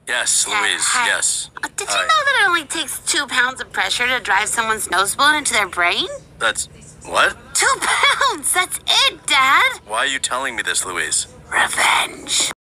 Yes, Dad, Louise, hi. yes. Did you Hi. know that it only takes 2 pounds of pressure to drive someone's nose balloon into their brain? That's... what? 2 pounds! That's it, Dad! Why are you telling me this, Louise? Revenge.